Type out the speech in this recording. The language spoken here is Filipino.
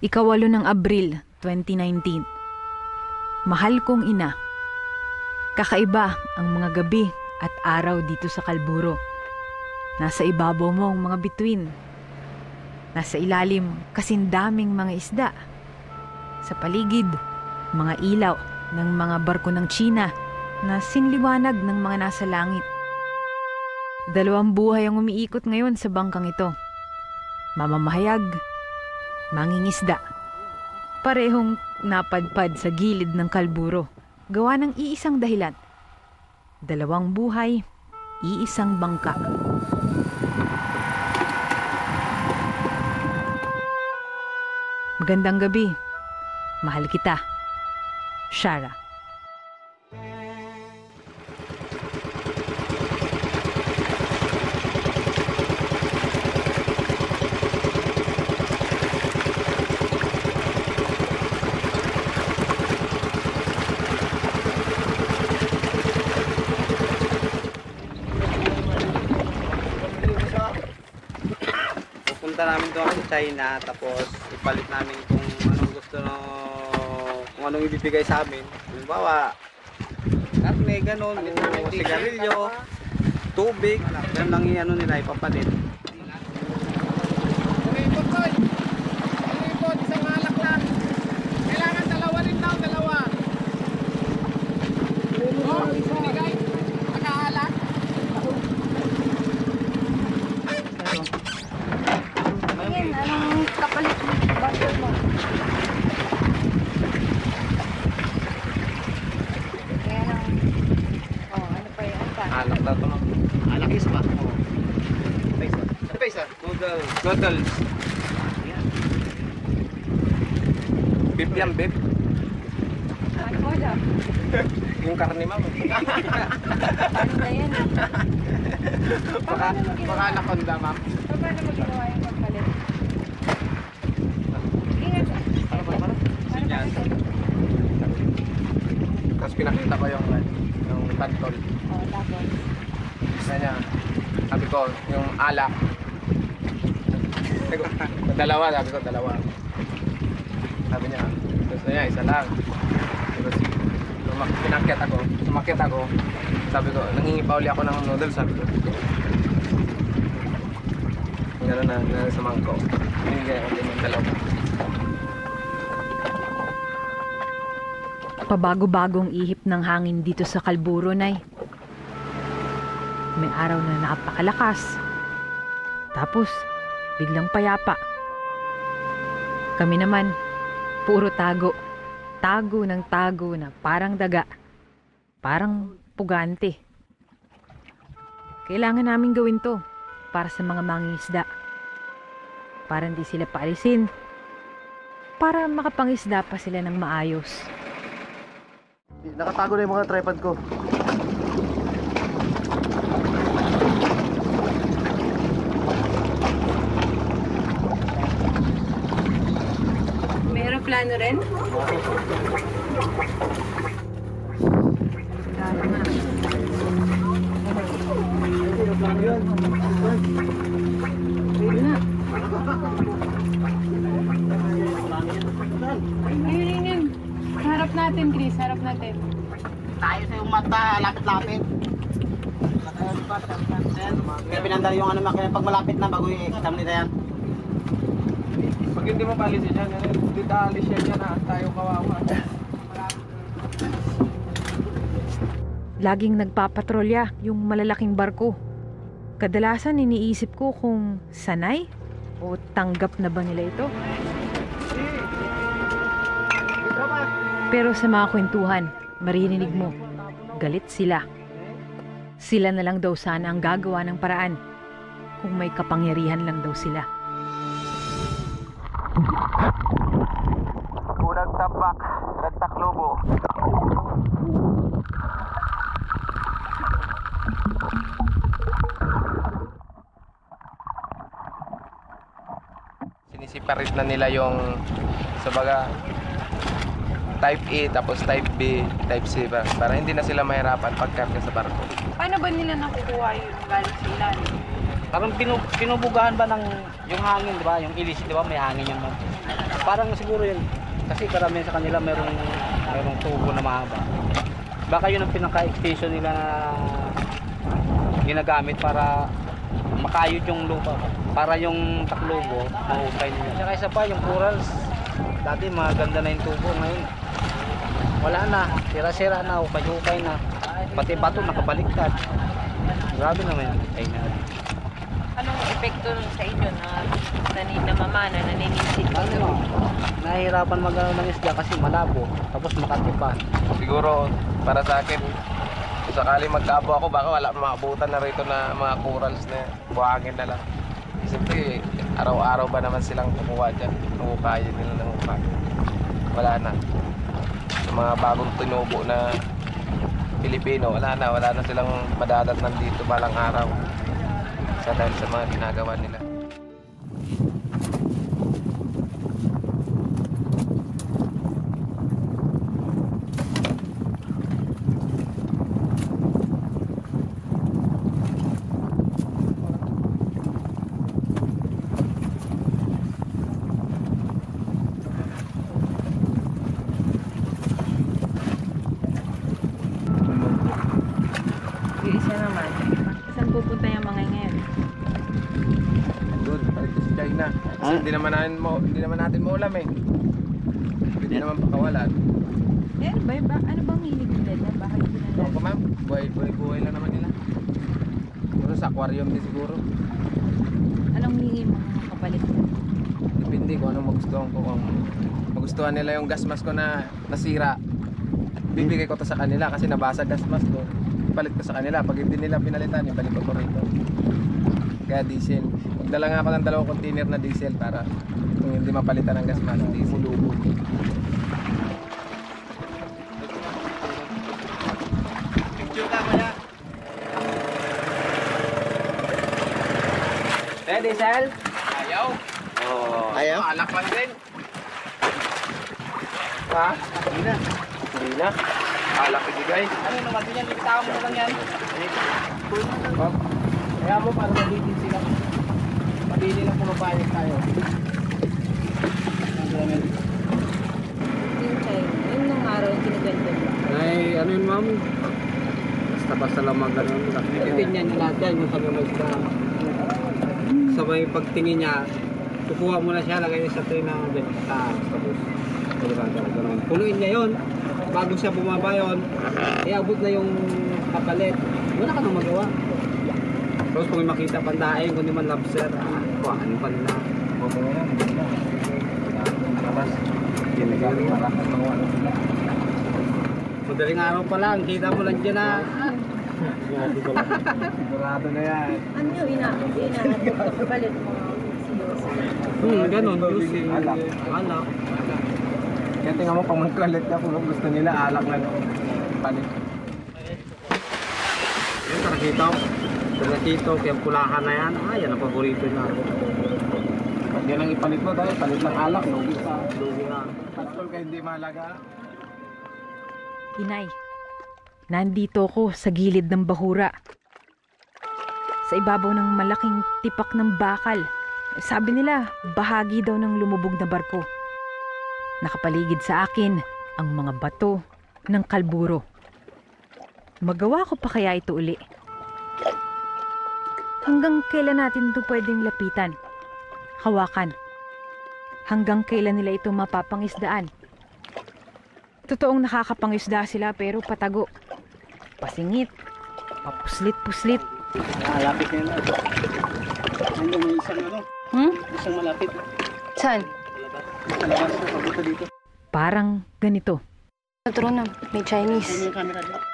Ikawalo ng Abril 2019. Mahal kong ina, kakaiba ang mga gabi at araw dito sa Kalburo. Nasa ibabaw mo ang mga bituin. Nasa ilalim kasindaming mga isda. Sa paligid, mga ilaw ng mga barko ng China na sinliwanag ng mga nasa langit. 2 buhay ang umiikot ngayon sa bangkang ito. Mamamahayag, mangingisda. Parehong napadpad sa gilid ng Kalburo, gawa ng iisang dahilan. 2 buhay, iisang bangka. Magandang gabi. Mahal kita. Chiara. Pupunta namin doon sa China, tapos ipalit namin kung anong gusto kung anong ibibigay sa amin. Halimbawa, karne, ganun, o sigarilyo, tubig, yan lang yung ano nila ipapalit. Isang alak lang. Kailangan 2 rin daw, 2. Oh, bigay. Nakaalak. Anong kapalit mo? Barter mo? Ayan ang... Oh, ano pa yun? Alak daw ito. Alak isa pa. Ano pa isa? Noodles. Noodles. Beef yan, beef. Ano mo lang? Yung karne, ma'am. Ano na yan? Baka anaconda, ma'am. Paano mo ginawa yung pagpalit? Ingat. Yan. Tapos pinakita ko yung pantol. Oh, tapos? Kanya, sabi ko, yung alak. Sabi ko, 2, sabi ko, 2. Sabi niya, gusto niya, 1 lang. Tapos, sumakyat ako. Sabi ko, nangingi pa uli ako ng noodles, sabi ko. Gano'n na sa mangko. Hinigay ako din ng 2. Pabago-bagong ihip ng hangin dito sa Kalburo, Nay. May araw na napakalakas. Tapos, biglang payapa. Kami naman, puro tago. Tago ng tago na parang daga. Parang pugante. Kailangan namin gawin to para sa mga mangingisda. Para hindi sila paalisin. Para makapangisda pa sila ng maayos. Nakatago na yung mga tripod ko. May aeroplano rin? Ayun. Harap natin, Chris. Harap natin. Tayo sa yung mata, lapit-lapit. Kaya pinandali yung makina pag malapit na bago i-exam nila yan. Pag hindi mo palisin yan, hindi taalis yan na tayo kawawa. Laging nagpapatrolya yung malalaking barko. Kadalasan iniisip ko kung sanay o tanggap na ba nila ito. Pero sa mga kwentuhan, maririnig mo, galit sila. Sila na lang daw sana ang gagawa ng paraan kung may kapangyarihan lang daw sila. Unang tabak, nagtaklobo. Sinisiparit na nila yung sa baga type A, tapos type B, type C ba? Para hindi na sila mahirapan pagkarga sa barko. Paano ba nila nakukuha yung galing sa ilalim? Parang pinubugahan ba ng yung hangin, di ba? Yung ilis, di ba? May hangin yun, ma'am. Parang siguro yun, kasi karamihan sa kanila merong tubo na mahaba. Baka yun ang pinaka-extension nila na ginagamit para makayod yung lupa. Para yung taklobo, mahukay nila. Saka isa pa, yung corals, dati maganda na yung tubo, ngayon wala na, sira-sira na, hukay-hukay na. Pati bato nakabaliktad. Grabe naman yun. Ay, na. Anong epekto sa inyo na namamana, naninisip? Ano, nahihirapan mag-ano ng isda kasi malabo, tapos makatipan. Siguro, para sa akin, kung sakali magkabo ako, baka wala maabutan na rito na mga corals na buhangin na lang. Siyempre, araw-araw ba naman silang kukuha dyan? Hukayin nila ng hukay. Wala na. Yung mga bagong tinubo na Filipino, wala na silang madadatnan dito balang araw. Sa dahil sa mga ginagawa nila. Yung isa naman. Saan pupunta yung mga ngayon? Doon, balik ko sa China. Kasi hindi naman natin maulam eh. Hindi naman pakawalan. Eh, ano bang hilig nila? Bakit Ito nila? ko ma'am, buhay lang naman nila. Siguro sa aquarium din siguro. Anong hihingi mo ng kapalit? Depende kung anong magustuhan ko. Kung magustuhan nila yung gas mask ko na nasira, bibigay ko to sa kanila kasi nabasag gas mask ko. Palit ko sa kanila. Pag hindi nila pinalitan, ibalik ko rito. Kaya diesel. Magdala nga ako ng 2 container na diesel para kung hindi mapalitan ng gas mask, diesel. Picture ka muna. Ready, Sel? Ayaw. Oh. Ayaw? Alak lang din. Ha? Hindi na. Hindi na. Alak ibigay. Ano naman din yan? Lipitawan mo na lang yan. Oh. Kaya mo para mabibig sila. Mabili lang pumapayag tayo. Yung China. Yung nung araw yung kinaganda mo. Ay, ano yun, ma'am? Basta lang mag-ano. Titingnan niya lahat yan, yung pag-magda. Sabay pagtingin niya, kukuha mo na siya, lagay niya sa tray na benta. Tapos, punuin niya yun. Bago siya bumaba yun, iabot na yung kapalit. Wala ka nang magawa. Tapos kung may makita pandaing, kung di man lobster, kuhaan pa nila. Okay na yan. Tapos, ginagaling marakas ng wala sila. Madaling araw pa lang, kita mo lang dyan na. Sigurado na yan. Ano yung kapalit mo? Ganon. Using alak. Kaya tingnan mo pang magkalit ka kung gusto nila alak na palit. Yan, tarakito. Tarakito, kaya pulahan na yan. Ah, yan ang paborito niya. Pag yan ang ipalit mo dahil palit ng alak, lugi sa. Lugi na. Patrol ka hindi malaga. Inay, nandito ko sa gilid ng bahura. Sa ibabaw ng malaking tipak ng bakal. Sabi nila, bahagi daw ng lumubog na barko. Nakapaligid sa akin ang mga bato ng Kalburo. Magawa ko pa kaya ito uli? Hanggang kailan natin ito pwedeng lapitan? Hawakan. Hanggang kailan nila ito mapapangisdaan? Totoong nakakapangisda sila pero patago. Pasingit. Papuslit-puslit. Malapit na yun. Nandiyan may isang ano, isang malapit. Saan? Sa labas, pabuto dito. Parang ganito. Turo na, may Chinese. Ano yung camera dito?